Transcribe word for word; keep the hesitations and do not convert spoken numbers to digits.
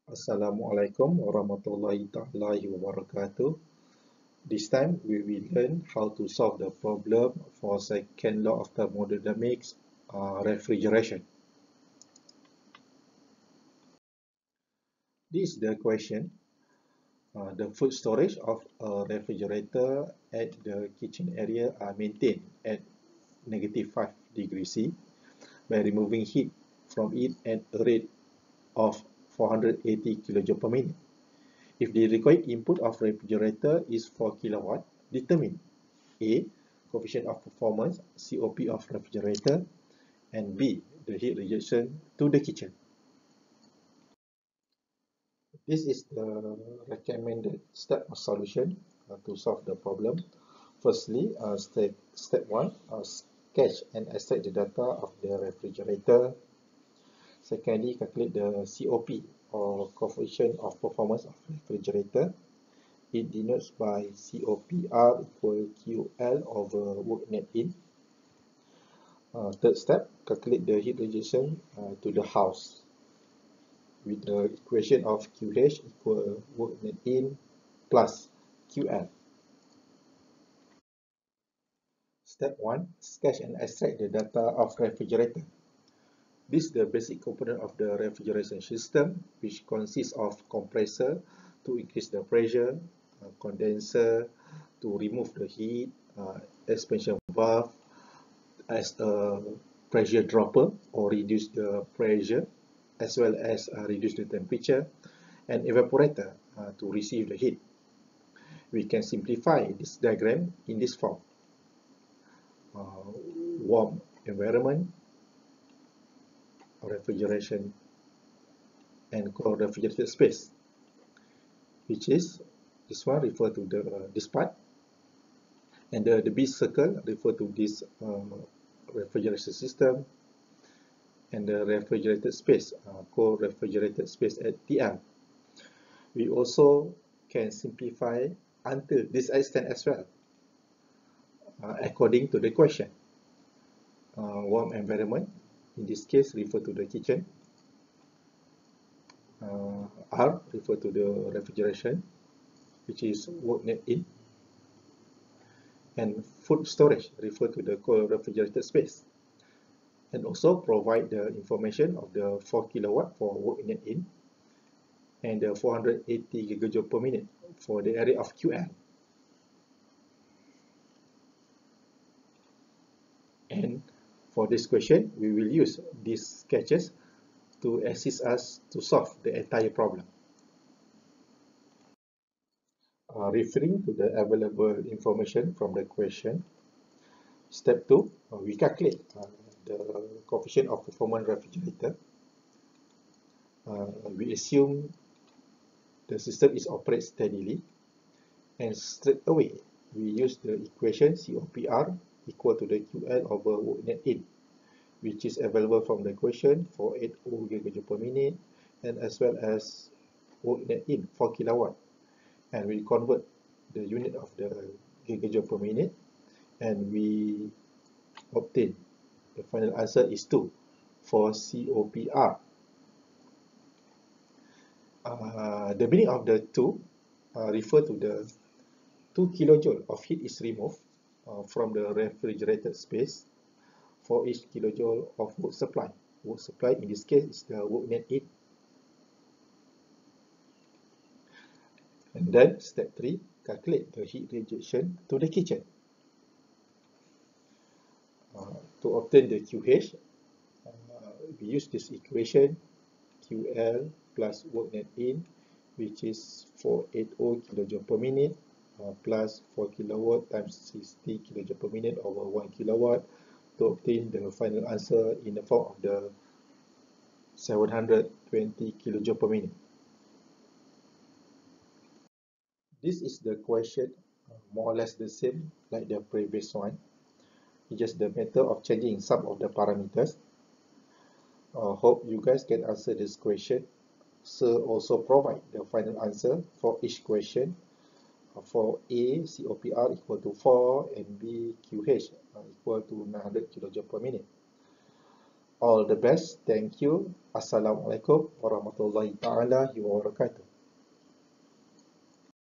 Assalamualaikum warahmatullahi ta'ala wabarakatuh. This time we will learn how to solve the problem for second law of thermodynamics, uh, refrigeration. This is the question. Uh, the food storage of a refrigerator at the kitchen area are maintained at negative five degrees C by removing heat from it at a rate of four hundred eighty kilojoule per minute. If the required input of refrigerator is four kilowatt, determine A. Coefficient of performance C O P of refrigerator, and B. The heat rejection to the kitchen. This is the recommended step of solution uh, to solve the problem. Firstly, uh, step, step one, uh, sketch and extract the data of the refrigerator. Secondly, calculate the C O P or coefficient of performance of refrigerator. It denotes by C O P R equal Q L over work net in. Uh, third step, calculate the heat rejection uh, to the house with the equation of Q H equal work net in plus Q L. Step one, sketch and extract the data of refrigerator. This is the basic component of the refrigeration system, which consists of compressor to increase the pressure, uh, condenser to remove the heat, uh, expansion valve as a pressure dropper or reduce the pressure, as well as uh, reduce the temperature, and evaporator uh, to receive the heat. We can simplify this diagram in this form. Uh, warm environment, refrigeration, and cold refrigerated space, which is this one refer to the uh, this part, and the, the big circle refer to this uh, refrigeration system, and the refrigerated space, uh, cold refrigerated space at T L. We also can simplify until this extent as well, uh, according to the question. Uh, warm environment, in this case, refer to the kitchen. Uh, R refer to the refrigeration, which is work net in. And food storage refer to the cold refrigerated space. And also provide the information of the four kilowatt for work net in and the four hundred eighty gigajoule per minute for the area of Q L. And for this question, we will use these sketches to assist us to solve the entire problem. Uh, referring to the available information from the question, step two, uh, we calculate uh, the coefficient of performance refrigerator. Uh, we assume the system is operated steadily, and straight away we use the equation C O P R equal to the Q L over work net in, which is available from the equation for eighty gigajoule per minute, and as well as work net in four kilowatt, and we convert the unit of the gigajoule per minute, and we obtain the final answer is two for C O P R. Uh, the meaning of the two uh, refer to the two kilojoule of heat is removed uh, from the refrigerated space for each kilojoule of work supply. Work supply in this case is the work net in. And then step three, calculate the heat rejection to the kitchen. Uh, to obtain the Q H, uh, we use this equation Q L plus work net in, which is four hundred eighty kilojoule per minute uh, plus four kilowatt times sixty kilojoule per minute over one kilowatt to obtain the final answer in the form of the seven hundred twenty kilojoule per minute. This is the question, uh, more or less the same like the previous one. It's just the matter of changing some of the parameters. Uh, hope you guys can answer this question. So also provide the final answer for each question. Uh, for A, C O P R equal to four, and B, Q H uh, equal to nine hundred kilojoule per minute. All the best. Thank you. Assalamualaikum warahmatullahi taala wabarakatuh.